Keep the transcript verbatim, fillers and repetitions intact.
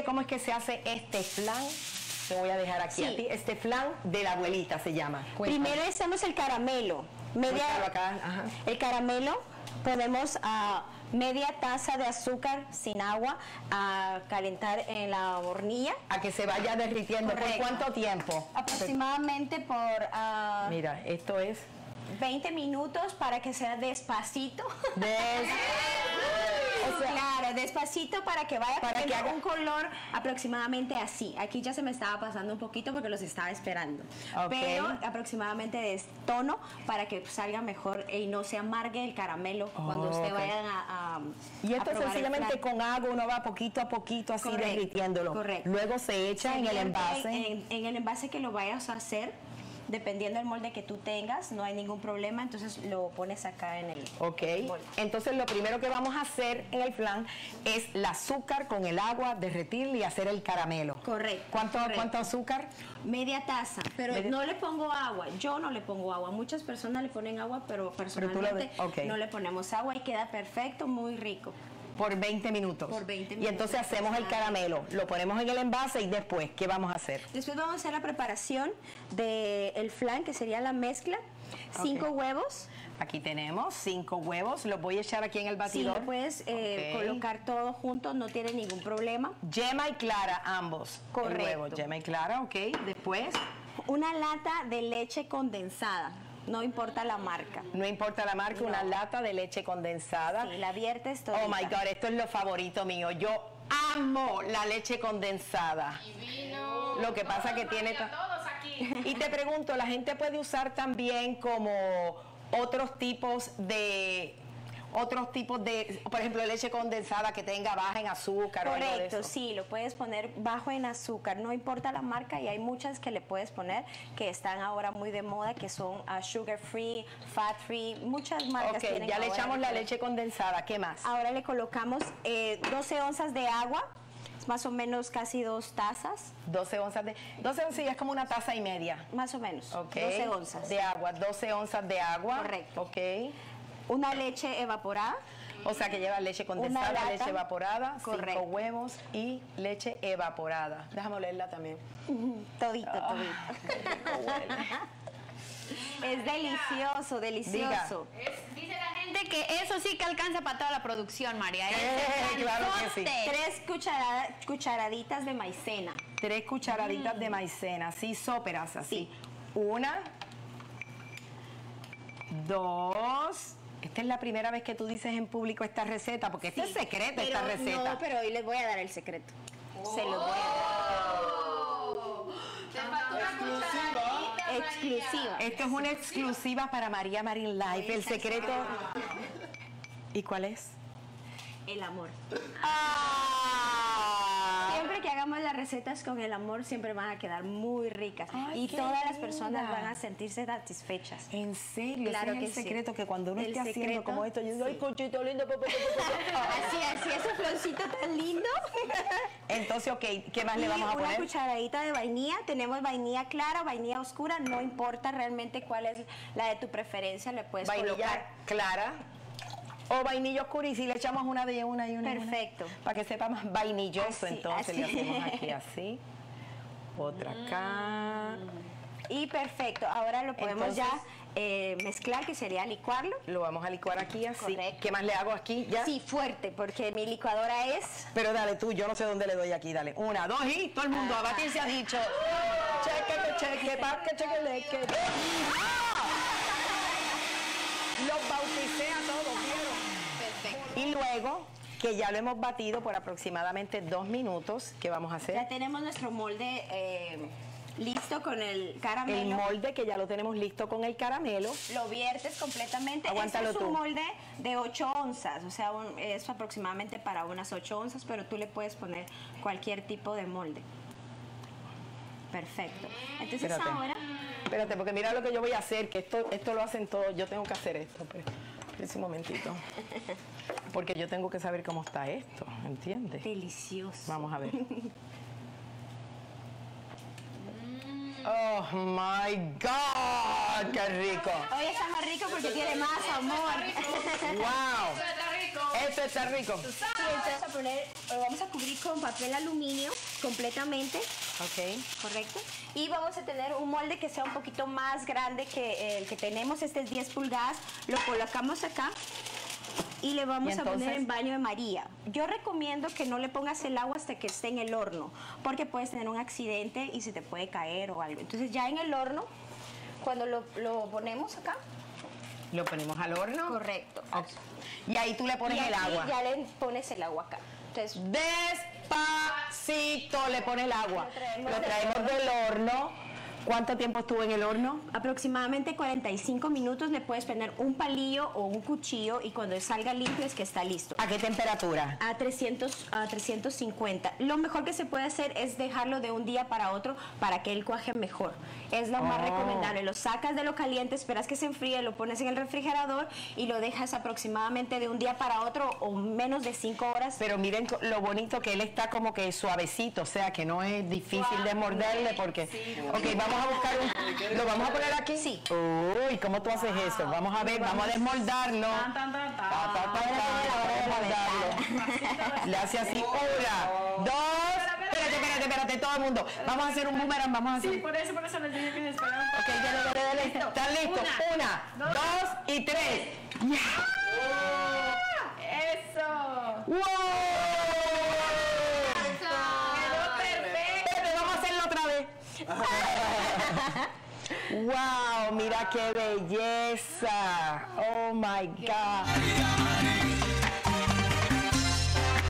cómo es que se hace este flan? Te voy a dejar aquí Sí. a ti. Este flan de la abuelita se llama. Cuéntame. Primero hacemos el caramelo. Media, Muéstralo acá, ajá. El caramelo ponemos a media taza de azúcar sin agua a calentar en la hornilla. A que se vaya derritiendo. Correcto. ¿Por cuánto tiempo? Aproximadamente por ah, Mira, esto es... veinte minutos para que sea despacito. Des... O sea, claro, despacito para que vaya Para que haga un color aproximadamente así. Aquí ya se me estaba pasando un poquito porque los estaba esperando. Ok. Pero aproximadamente de este tono para que salga mejor y no se amargue el caramelo cuando Oh, usted ok. vayan a, a Y esto a probar el sencillamente flan. con agua uno va poquito a poquito así Correcto, derritiéndolo. correcto. Luego se echa Se en el vierte envase. En, en el envase que lo vayas a hacer, dependiendo del molde que tú tengas, no hay ningún problema, entonces lo pones acá en el Ok, molde. entonces lo primero que vamos a hacer en el flan es el azúcar con el agua, derretirlo y hacer el caramelo. Correcto. ¿Cuánto, correcto. ¿cuánto azúcar? Media taza, pero Media- no le pongo agua, yo no le pongo agua, muchas personas le ponen agua, pero personalmente de- ok. no le ponemos agua y queda perfecto, muy rico. Por veinte minutos. Por veinte Y minutos entonces hacemos el caramelo, lo ponemos en el envase y después, ¿qué vamos a hacer? Después vamos a hacer la preparación del flan, que sería la mezcla, cinco Ok. huevos. Aquí tenemos cinco huevos, los voy a echar aquí en el Sí, batidor. lo puedes eh, Ok. colocar todo junto, no tiene ningún problema. Yema y clara, ambos. El Correcto. huevo, yema y clara, ok. Después, Una lata de leche condensada, no importa la marca. no importa la marca, una lata de leche condensada. Sí, la viertes todo. Oh my God, esto es lo favorito mío. Yo amo la leche condensada. Divino. Lo que pasa que tiene... A todos aquí. Y te pregunto, ¿la gente puede usar también como otros tipos de... Otros tipos de, por ejemplo, leche condensada que tenga baja en azúcar o algo de Correcto, eso? sí, lo puedes poner bajo en azúcar, no importa la marca y hay muchas que le puedes poner que están ahora muy de moda, que son uh, sugar free, fat free, muchas marcas Ok, tienen ya le ahora echamos la diferentes. leche condensada, ¿qué más? Ahora le colocamos eh, doce onzas de agua, más o menos casi dos tazas, doce onzas de... doce onzas es como una taza y media. más o menos, Ok. doce onzas. De agua, doce onzas de agua. Correcto. Ok. Una leche evaporada. O sea que lleva leche condensada, lata. leche evaporada, Correcto. cinco huevos y leche evaporada. Déjame olerla también. Todito, Ah, todito. qué rico huele. Es delicioso, delicioso. Es- dice la gente que eso sí que alcanza para toda la producción, María. Es Eh, claro que sí. planzote. Tres cucharada- cucharaditas de maicena. Tres cucharaditas de maicena, así sóperas, así. Una, dos. Esta es la primera vez que tú dices en público esta receta, porque esta Sí, es secreta, pero esta receta. No, pero hoy les voy a dar el secreto. Se los voy a Te faltó una cucharadita, dar. María. Exclusiva. Esto es una exclusiva para María Marín Live. El secreto. ¿Y cuál es? El amor. ¡Ah! Siempre que hagamos las recetas con el amor, siempre van a quedar muy ricas. Ay, y qué todas las linda. personas van a sentirse satisfechas. En serio, Claro ese es que el sí. secreto, que cuando uno El esté haciendo secreto, como esto, yo digo, ay, cochito lindo, pa, pa, pa, pa, pa". Así, así, ese floncito tan lindo. Entonces, ok, ¿qué más le Y vamos a una poner? cucharadita de vainilla. Tenemos vainilla clara, vainilla oscura. No importa realmente cuál es la de tu preferencia. Le puedes Vainilla colocar. clara o vainilla oscura, y si le echamos una de una y una. y una, Perfecto. para que sepa más vainilloso, Así, entonces así. le hacemos aquí así. Otra acá. Y perfecto. Ahora lo podemos Entonces- ya eh, mezclar, que sería licuarlo. Lo vamos a licuar aquí así. Correcto. ¿Qué más le hago aquí? ¿Ya? Sí, fuerte, porque mi licuadora es... Pero dale tú, yo no sé dónde le doy aquí, dale. Una, dos y todo el mundo a batir se ha dicho. Cheque, que cheque, pa, que cheque, le, que. ¡Ah! Los bauticé a todos, ¿vieron? Perfecto. Y luego, que ya lo hemos batido por aproximadamente dos minutos, ¿qué vamos a hacer? Ya tenemos nuestro molde eh, listo con el El caramelo. molde que ya lo tenemos listo con el caramelo. Lo viertes completamente. Aguántalo este es un tú. molde de ocho onzas, o sea, un- es aproximadamente para unas ocho onzas, pero tú le puedes poner cualquier tipo de molde. Perfecto. Entonces Espérate. ahora... Espérate, porque mira lo que yo voy a hacer, que esto, esto lo hacen todos, yo tengo que hacer esto. Pues. Espérate un momentito. Porque yo tengo que saber cómo está esto, ¿entiendes? Delicioso. Vamos a ver. Oh my God, qué rico. Hoy está más rico porque tiene más amor. Wow. Eso está rico. Esto está rico. Tú sabes. vamos a poner, lo vamos a cubrir con papel aluminio completamente. Ok. Correcto. Y vamos a tener un molde que sea un poquito más grande que el que tenemos. Este es diez pulgadas. Lo colocamos acá. Y le vamos ¿Y a poner entonces? en baño de María. Yo recomiendo que no le pongas el agua hasta que esté en el horno, porque puedes tener un accidente y se te puede caer o algo. Entonces ya en el horno, cuando lo, lo ponemos acá. Lo ponemos al horno. Correcto. Okay. Y ahí tú le pones y el aquí agua. ya le pones el agua acá. Entonces, Despacito le pone el agua. Lo traemos Lo del traemos del horno. ¿Cuánto tiempo estuvo en el horno? aproximadamente cuarenta y cinco minutos. Le puedes poner un palillo o un cuchillo y cuando salga limpio es que está listo. ¿A qué temperatura? A trescientos, a trescientos cincuenta. Lo mejor que se puede hacer es dejarlo de un día para otro para que él cuaje mejor. Es lo más Oh. recomendable. Lo sacas de lo caliente, esperas que se enfríe, lo pones en el refrigerador y lo dejas aproximadamente de un día para otro o menos de cinco horas. Pero miren co- lo bonito que él está como que suavecito, o sea que no es difícil de morderle porque... Ok, vamos a buscar un... ¿Lo vamos a poner aquí? Sí. Uy, ¿cómo tú haces eso? Vamos a ver, vamos a desmoldarlo. Tan, tan, tan, tan. Ta, ta, ta, ta, vamos a desmoldarlo. Le hace así, una, dos... Espérate, espérate, espérate, todo el mundo. Vamos a hacer un boomerang, vamos a hacer... Sí, por eso, por eso les dije que se esperaban. Ok, dale, dale, dale. ¿Están listos? Una, dos y tres. ¡Eso! ¡Wow! ¡Quedó perfecto! Espérate, vamos a hacerlo otra vez. ¡Wow! Mira qué belleza. Oh my God.